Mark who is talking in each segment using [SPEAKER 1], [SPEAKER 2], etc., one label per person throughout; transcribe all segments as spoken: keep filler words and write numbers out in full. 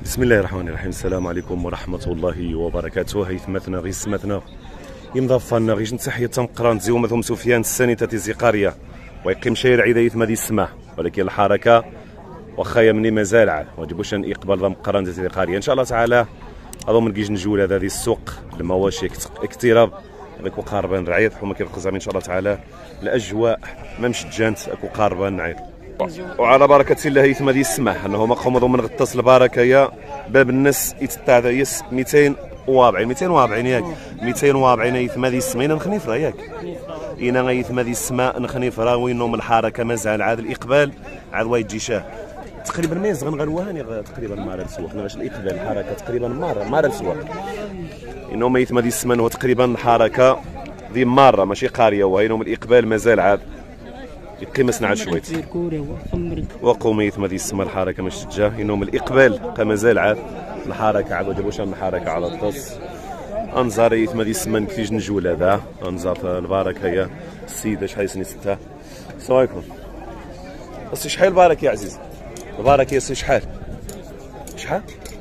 [SPEAKER 1] بسم الله الرحمن الرحيم. السلام عليكم ورحمة الله وبركاته. هيثمتنا غي سمتنا يمضافنا غيش نتحية تمقران زيوم ثم سفيان السنة تيزي قرية ويقيم شير عيدا يثما دي السماح، ولكن الحركة وخايا مني مازال عاد واجبوش ان اقبال ضم قران تيزي قرية ان شاء الله تعالى. اظن كيجي نجول هذا ذي السوق المواشي اقتراب اكو قاربان رعيض حما كيرقزامين ان شاء الله تعالى. الاجواء ما مشجانت اكو قاربان نعيط وعلى بركة الله يثما دي السماح انه مقوم ضمن غطاس البركه يا باب الناس يتتاع يس مئتين وأربعين مئتين وأربعين ياك مئتين وأربعين يثما دي السماء نخنيفرا ياك إنا يثما دي السماء نخنيفرا وينو من الحركه مازال عاد الاقبال عاد وايد جيشاه تقريبا ما يزغن غير وهاني تقريبا مار السوق باش الاقبال الحركه تقريبا مار مار السوق انه ما يثما دي السماء هو تقريبا الحركه ذي ماره ماشي قاريه وهينو من الاقبال مازال عاد يقيم سنعد شويت وقومي يثما دي السماء الحركه مش تجاه انه من الاقبال مازال عاد الحركه عاد واش الحركه على الطس انظار يثما دي السماء كيفاش نجول هذا انظار البركه يا السيده شحال سني سته. السلام عليكم. بس شحال البركه يا عزيز؟ البركه يا سي شحال؟ شحال؟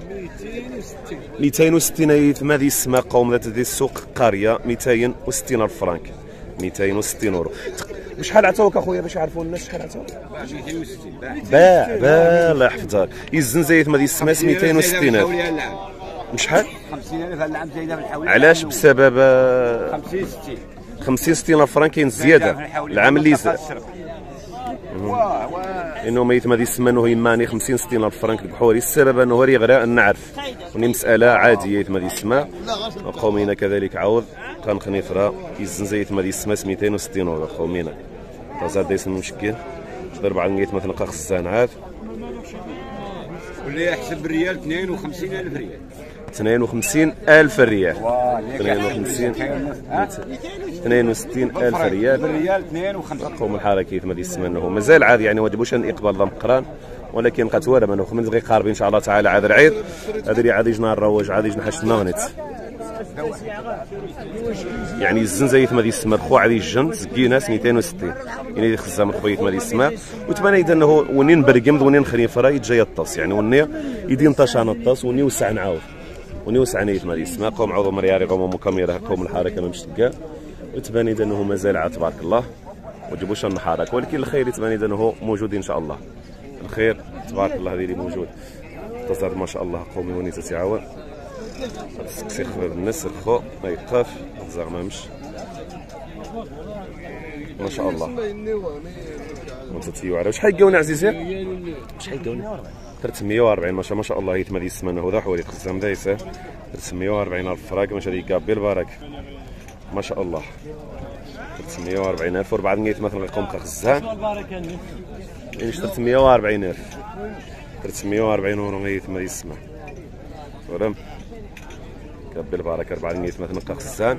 [SPEAKER 1] مئتين وستين يثما دي السماء قوم ذات دي السوق قريه مئتين وستين الف فرنك مئتين وستين اورو. شحال عطاوك اخويا باش يعرفوا الناس شحال عطاوك؟
[SPEAKER 2] مئتين وستين
[SPEAKER 1] باع باع الله يحفظك. يزن زي يثما دي السماء مئتين وستين الف وشحال؟
[SPEAKER 2] خمسين ألف هاد العام زايده في الحوالي.
[SPEAKER 1] علاش؟ بسبب
[SPEAKER 2] خمسين ستين
[SPEAKER 1] خمسين ستين الف فرنك كاين زياده العام اللي زاد انه ما يثما دي السماء انه يماني خمسين ستين الف فرنك بحوري. السبب انه هو غير نعرف وني مساله عاديه يثما دي السماء قومينا كذلك عوض كان خنيفرا يزن زي يثما دي السماء مئتين وستين اورو قومينا تزاد دايس المشكل ضرب على نيت مثلا قا خزان عاد
[SPEAKER 2] واللي يحسب بالريال اثنين وخمسين ألف ريال
[SPEAKER 1] اثنين وخمسين ألف ريال اثنين وخمسين اثنين وستين ألف ريال
[SPEAKER 2] بالريال اثنين وخمسين.
[SPEAKER 1] قوم الحركه يثما دي السماء انه مازال عاد يعني واجبوش ان اقبال ضم قران ولكن قد ورا منه خمس دقائق قاربين ان شاء الله تعالى عاد العيد هذا عاد يجنا الروج عاد يجنا حاجه نغنت يعني الزن زي يثما دي السماء خو عاد يجن سكيناس مئتين وستين يعني خزام خو يثما دي السماء وتبان اذا انه ونين برقمد ونين خنيفره يتجاي الطاس يعني وني يدي نطاشان الطاس وني وسع نعاود وني وسع يثما دي السماء قوم عوض مرياري قوم مكاميره قوم الحركه ما مشتقه وتبان اذا انه مازال عاد تبارك الله وجبوش الحركه ولكن الخير يتبان اذا انه موجود ان شاء الله الخير تبارك الله هذه اللي موجود تزاد ما شاء الله قومي وني تتعاون سكسي خباب الناس الخو ما يقاف زعما مش ما شاء الله وانت تيوعر شحال يقاوني عزيزي؟ شحال يقاوني؟ ثلاثمئة وأربعين ما شاء ما شاء الله يثما دي السمانه هو ذا حوالي خزام دايسه ثلاثمئة وأربعين الف فراق ماشي هذيك كابي البارك ما شاء الله ثلاثمئة وأربعين الف وربعه نيت مثلا قوم خزان يعني ثلاثمئة وأربعين الف ثلاثمئة وأربعين اورو يثما دي السما ورم كابي البارك أربعة نيت مثلا خزان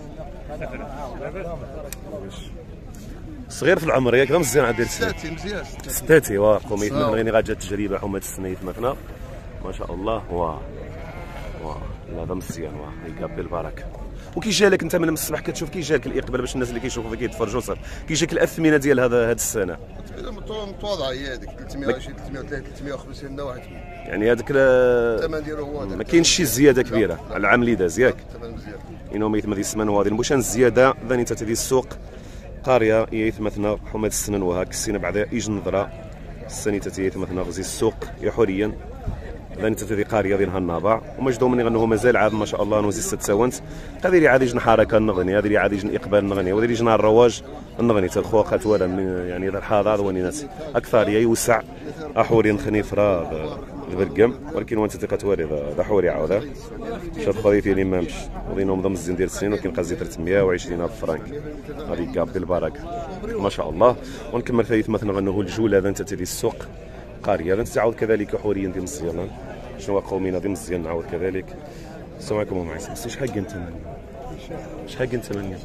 [SPEAKER 1] صغير في العمر ياك مزيان عاد دير
[SPEAKER 3] ستاتي مزيان
[SPEAKER 1] ستاتي واه قوميت مثلا غير غا جات تجربه حمات السنيت مثلا ما شاء الله واه واه لا هذا مزيان واه يكابي البركه. وكي جالك انت من الصباح كتشوف كي جالك الاقبال باش الناس اللي كيشوفوا فيك يتفرجوا صافي كي جاك الاثمنه ديال هذا هذه السنه
[SPEAKER 3] متواضعه هي هذيك ثلاثمئة وعشرين ثلاثمئة وثلاثين ثلاثمئة وخمسين واحد
[SPEAKER 1] يعني هذاك الثمن
[SPEAKER 3] ديالو هو
[SPEAKER 1] ما كاينش شي زياده كبيره على العام اللي داز ياك
[SPEAKER 3] الثمن مزيان
[SPEAKER 1] انهم يثما دي السمان وهذه المشان الزياده ذاني تتدي السوق قاريه يثمثنا حمات السنن وهاك السنه بعدا يجي نظره السنه تتي يثمثنا غزي السوق يا حوريا ذاني تتدي قاريه ديال هالنابع ومجدو مني انه مازال عاد ما شاء الله نوزي ست سوانت هذه اللي عاد يجن حركه نغني هذه اللي عاد يجن اقبال نغني وهذه اللي يجن الرواج نغني تا الخواقات ولا يعني هذا الحاضر وني ناس اكثر يوسع احوري نخنيفرا البرقم ولكن وانت تقاتوري ذا حوري عاوده شاد خديتي لي مامش ودينهم ضم الزين ديال السنين ولكن قازي ثلاثمئة وعشرين الف فرنك هذه كاب البركه ما شاء الله. ونكمل ثالث مثلا غنه الجوله هذا انت تدي السوق قاريه هذا تعاود كذلك حوريا ديال مزيان شنو قومينا ديال مزيان نعاود كذلك. السلام عليكم ام عيسى بس شحال قلت شحال قلت ثمانية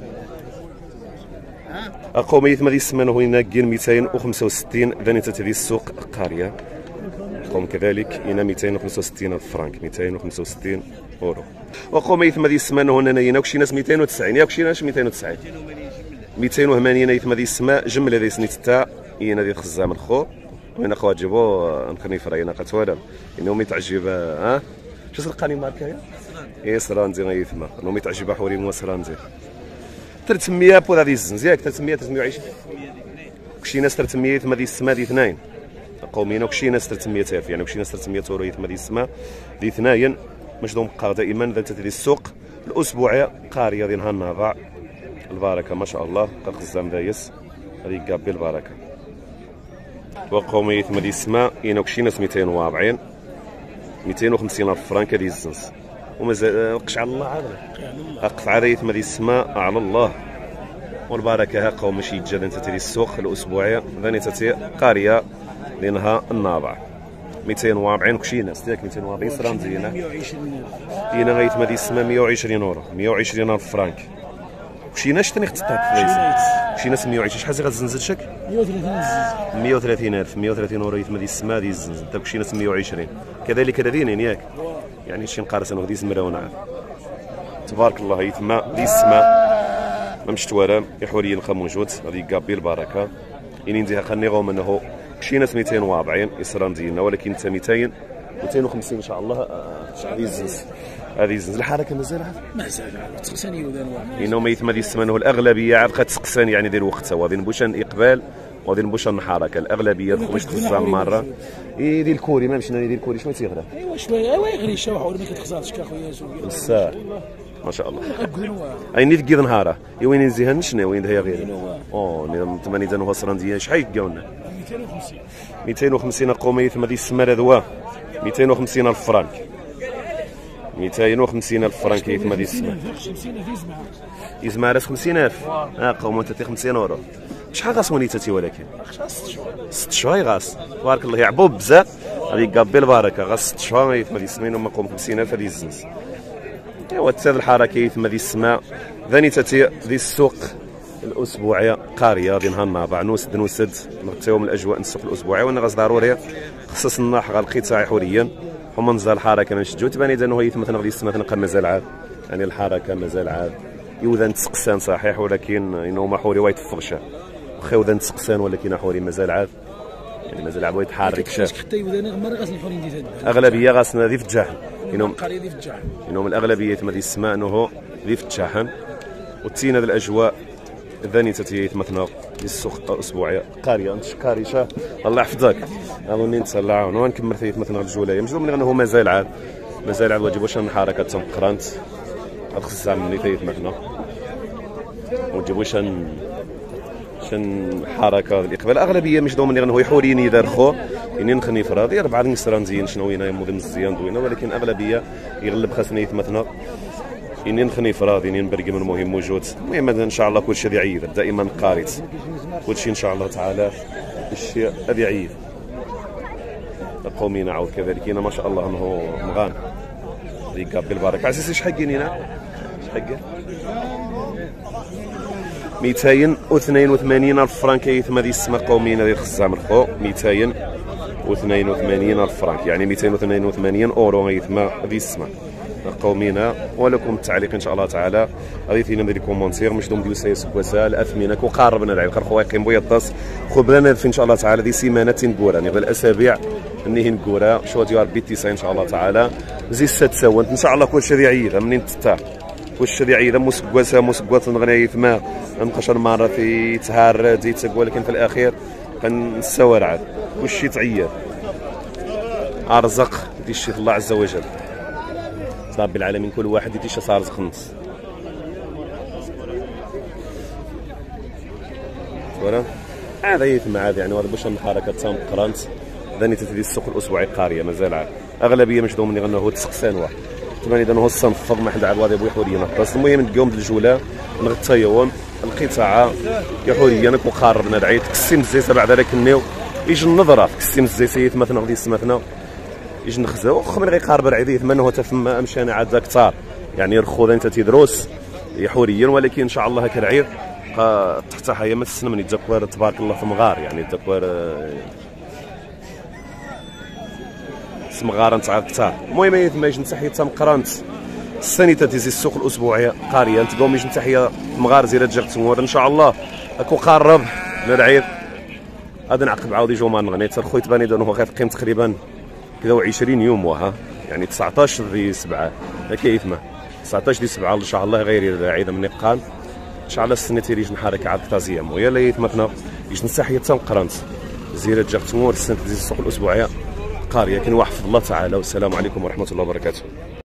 [SPEAKER 1] اقوم يثما دي السمانه هنا كاين مئتين وخمسة وستين ذاني تدي السوق قاريه قوم كذلك هنا مئتين وخمسة وستين الف فرنك مئتين وخمسة وستين اورو. وقوم يثما دي السمانه هنا هنا وكشي ناس مئتين وتسعين ياك شي ناس مئتين وتسعين مئتين وثمانين يثما دي السماء جمله دي سنيت تاع هنا ديال خزام الخو وين اخوات جيبوا نخني فرينا قتوالا انهم يتعجب ها شو سرقاني ماركه يا اي سراندي غيثما انهم يتعجب حوري مو سراندي ثلاثمية بو هذه الزنز ياك ثلاثمية ثلاثمية وعشرين كشي ناس ثلاثمية ثم هذه السما دي اثنين قومينا وكشي ناس ثلاثمية الف يعني وكشي ناس ثلاثمية اورو ثم هذه السما دي اثنين مشدوم بقى دائما ذات هذه السوق الاسبوعيه قاريه ديال نهار النهار البركه ما شاء الله قزام دايس هذه كابي البركه وقوميه ثم هذه السما اين وكشي ناس مئتين وأربعين مئتين وخمسين الف فرانك هذه الزنز ومازال وقش على الله عاد اقطع هذه ثم هذه السما على الله والبركه ها قوم ماشي يتجاد انت تري السوق الاسبوعيه ثاني تاتي قاريه لانها النابع مئتين وأربعين كشي ناس ياك مئتين وأربعين سرا مزيانه هنا غايت هذه السما مئة وعشرين اورو مئة وعشرين الف فرانك كشي ناس ثاني خصك تعرف كشي ناس مئة وعشرين شحال غتزنزل شك مئة وثلاثين الف مئة وثلاثين اورو يتم هذه السما هذه الزنزل انت كشي ناس مئة وعشرين كذلك هذين ياك يعني شي نقارس انا غادي زمرونه تبارك الله يتم هذه السما ما مشت ورا يحوري نلقى موجود هذه كابي البركه يعني نديها خنيغو منه شي ناس مئتين وأربعين يصرا مزيانه ولكن انت مئتين مئتين وخمسين ان شاء الله هذه الزنز هذه الزنز الحركه مازال عاد
[SPEAKER 4] مازال تسقساني ودان واحد
[SPEAKER 1] انه ما يتم هذه السمانه الاغلبيه عاد كتسقسان يعني ديال وقتها وغادي نبوشان اقبال وغادي نبوشان حركه الاغلبيه تخرج تخزام مره اي ديال الكوري ما مشينا ديال الكوري شويه تيغرى
[SPEAKER 4] ايوا شويه ايوا يغري الشوح ولا ما كتخزرش كاخويا زوج
[SPEAKER 1] بصح ما شاء الله اي نيت كيد نهاره وين نزيها نشنا وين هي غير او نظام ثمانية دان وصران ديال شحال يكاونا
[SPEAKER 4] مئتين وخمسين
[SPEAKER 1] مئتين وخمسين قوميه ثم هذه السما هذوا مئتين وخمسين الف فرانك مئتين وخمسين الف فرانك ثم هذه السما يزمع راس خمسين الف ها قوم انت خمسين اورو شحال غاس ونيتاتي ولكن ست شهور غاس تبارك الله يعبوا بزاف هذه كابي البركه غاس ست شهور ثم هذه السما وما قوم خمسين الف هذه الزنز ايوا حتى الحركه ثم هذه السما ثاني تاتي هذه السوق الاسبوعيه قاريه ديال نهار النابع نوسد نوسد نغطيو من الاجواء السوق الاسبوعيه وانا غاز ضروري خصص الناح غا القطاع حوريا هما نزال الحركه ما نشجعو تبان اذا هو مثلا غادي السما تنقى مازال عاد يعني الحركه مازال عاد يوذن تسقسان صحيح ولكن انه ما حوري ويتفغش واخا يوذن تسقسان ولكن حوري مازال عاد يعني مازال عاد يتحرك شاف
[SPEAKER 4] حتى يوذن مره غاس الحوري ندير
[SPEAKER 1] اغلبيه غاسنا ذي في الجحن انهم
[SPEAKER 4] قريه ذي في الجحن
[SPEAKER 1] انهم الاغلبيه تما ديال السماء انه ذي في الجحن وتينا هذه الاجواء ثاني تاتي مثلا السوق الاسبوعيه قاريه انت قاريشه الله يحفظك اظن انت الله يعاون ونكمل ثيث مثلا الجوله مجنون من انه مازال عاد مازال عاد واجب واش الحركه تم قرانت خصها مني ثيث مثلا واجب واش شن حركه الاقبال الاغلبيه مجدوم من انه يحورين يدرخو يعني نخني فرادي اربعه نسرا مزيان شنو وين مودم مزيان دوينه ولكن الاغلبيه يغلب خاصني مثلا إني نخني فرادي إني نبرقم المهم موجود المهم ان شاء الله كل شيء ذي عيد دائما قارت كل شيء ان شاء الله تعالى الشيء ذي عيد قومي نعود كذلك هنا ما شاء الله انه مغان ذي كابي البركه عزيزي شحال كاينين شحال مئتين واثنين وثمانين الف فرانك يثم هذه السما قومينا ديال خزام الخو مئتين واثنين وثمانين الف فرانك يعني مئتين واثنين وثمانين اورو يثم هذه السما قومينا ولكم التعليق ان شاء الله تعالى غادي فينا ندير كومونتير مشدوم ديال سايس كواسا الاثمنه وقاربنا العيد خر خويا قيم بويطاس خو بلا ان شاء الله تعالى دي سيمانه تنقورا يعني الاسابيع اني نقورا شو ديال ربي تسعين ان شاء الله تعالى زي ست سوانت ان شاء الله كل شيء عيد منين تتا كل شيء عيد مسكواسا مسكوات نغني فما نبقاش مره في تهار ديت ولكن في الاخير كنساور عاد كل شيء تعيد ارزق دي شي الله عز وجل رب العالمين كل واحد يديش صار رزق نص ولا هذا يتم عاد يعني هذا باش الحركه تام قرانت ثاني تدي السوق الاسبوعي قاريه مازال عاد اغلبيه مشدوم اللي غنه هو تسقسان واحد طبعا اذا هو الصنفض ما حد عاد بو حوريه بس المهم نقوم بالجوله نغطيوهم القطاع يا حوريه نكون قاربنا العيد كسيم الزيت بعد ذلك النيو يجي النظره كسيم الزيت مثلا غادي يسمثنا يجي نخزاو واخا من غيقارب العيد يثمن هو تفهم امشي انا عاد كثار يعني رخو انت تدروس حوريا ولكن ان شاء الله هكا العيد تحت حياه ما تسنى من الدكوار تبارك الله في مغار يعني الدكوار اسم غار نتاع كثار المهم يثما يجي نتحيه تم قرانت السنه تيزي السوق الاسبوعيه قاريه انت قوم يجي نتحيه مغار زيرات جاك تمور ان شاء الله اكو قارب للعيد غادي نعقب عاود يجيو ما نغني حتى الخويت باني دانو غتقيم تقريبا كذا وعشرين يوم وها يعني تسعطاش دي سبعة هكا يثمه تسعطاش دي سبعة ان شاء الله غير عيدا من قال ان شاء الله السنه تيريج نحرك عاد تازيام ويا لا يثمتنا يش نساحيه تنقرنت زيرة جات تمور السنه تزيد السوق الاسبوعيه قاريه كان واحد الله تعالى والسلام عليكم ورحمه الله وبركاته.